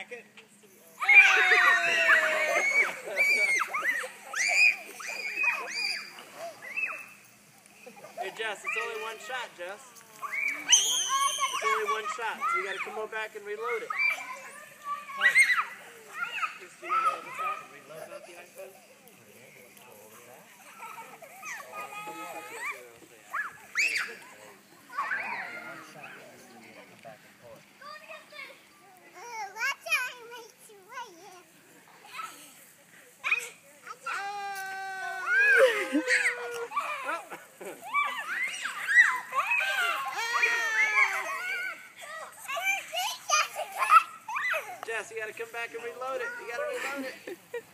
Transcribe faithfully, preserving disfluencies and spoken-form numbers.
back it. Hey Jess, it's only one shot, Jess. It's only one shot, so you gotta come on back and reload it. Reload out the iPhone? Jess, you gotta come back and reload it. You gotta reload it.